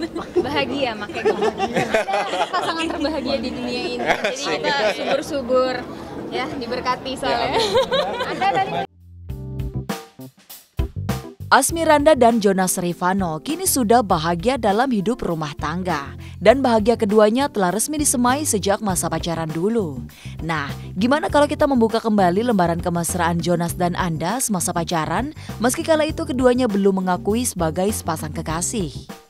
Bahagia makanya pasangan terbahagia di dunia ini. Jadi kita subur-subur ya, diberkati soalnya. Anda dari Asmiranda dan Jonas Rifano kini sudah bahagia dalam hidup rumah tangga. Dan bahagia keduanya telah resmi disemai sejak masa pacaran dulu. Nah, gimana kalau kita membuka kembali lembaran kemesraan Jonas dan Anda semasa pacaran, meski kala itu keduanya belum mengakui sebagai sepasang kekasih.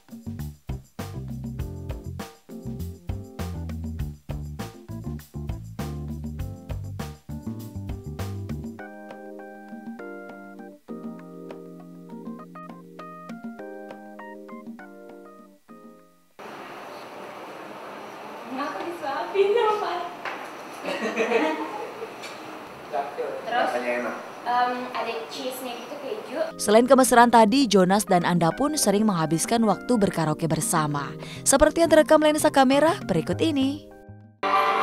Kenapa disuapin sama Terus ada cheese-nya gitu, keju. Selain kemesraan tadi, Jonas dan Anda pun sering menghabiskan waktu berkaraoke bersama. Seperti yang terekam lensa kamera berikut ini.